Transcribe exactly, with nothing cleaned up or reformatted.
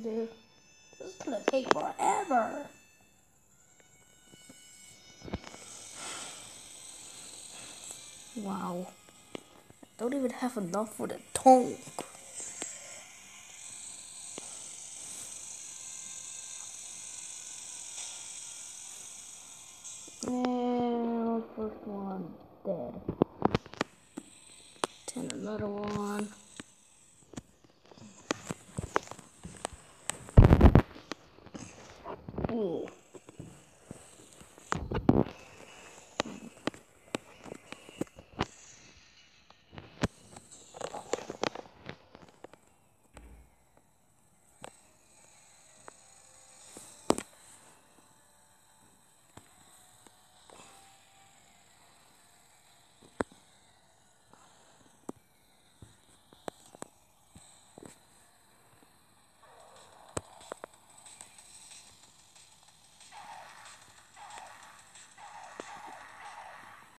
dude. This is gonna take forever. Wow. I don't even have enough for the tongue. And first one dead. Then another one.